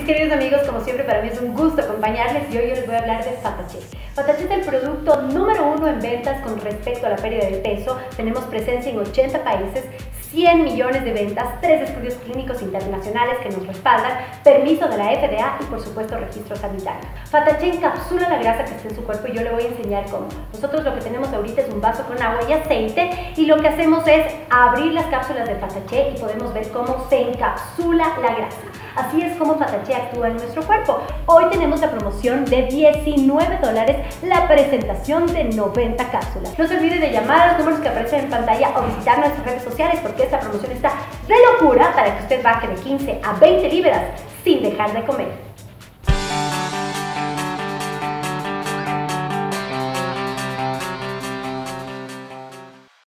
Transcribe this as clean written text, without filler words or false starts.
Mis queridos amigos, como siempre para mí es un gusto acompañarles y hoy yo les voy a hablar de Fatachet. Fatachet es el producto número 1 en ventas con respecto a la pérdida de peso. Tenemos presencia en 80 países, 100 millones de ventas, 3 estudios clínicos internacionales que nos respaldan, permiso de la FDA y por supuesto registro sanitario. Fatachet encapsula la grasa que está en su cuerpo y yo le voy a enseñar cómo. Nosotros lo que tenemos ahorita es un vaso con agua y aceite y lo que hacemos es abrir las cápsulas de Fatachet y podemos ver cómo se encapsula la grasa. Así es como Fatachet actúa en nuestro cuerpo. Hoy tenemos la promoción de $19, la presentación de 90 cápsulas. No se olvide de llamar a los números que aparecen en pantalla o visitar nuestras redes sociales porque esta promoción está de locura para que usted baje de 15 a 20 libras sin dejar de comer.